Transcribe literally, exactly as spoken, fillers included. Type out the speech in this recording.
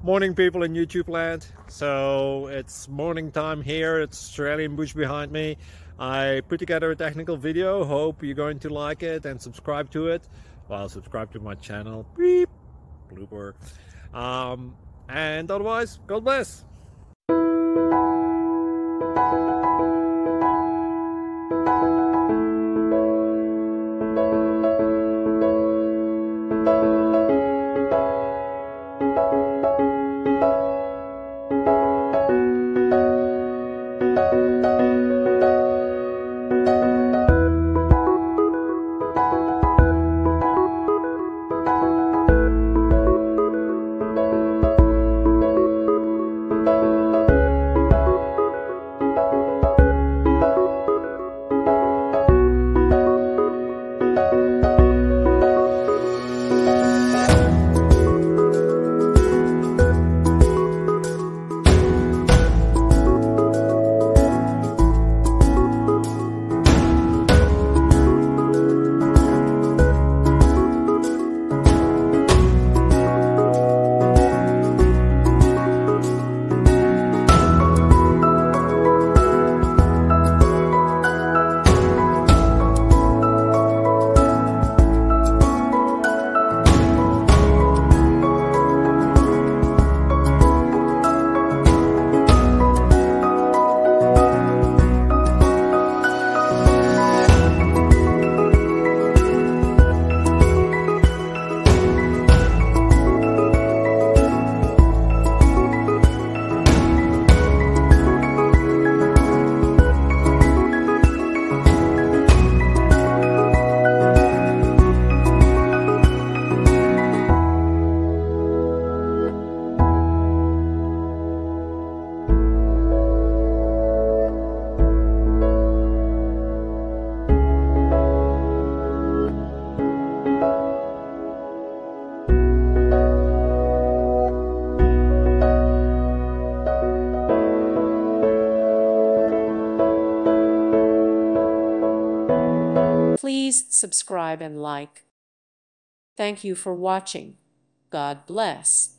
Morning, people in YouTube land. So it's morning time here. It's Australian bush behind me. I put together a technical video. Hope you're going to like it and subscribe to it. Well, subscribe to my channel. Beep. Blooper. Um, and otherwise, God bless. Please subscribe and like. Thank you for watching. God bless.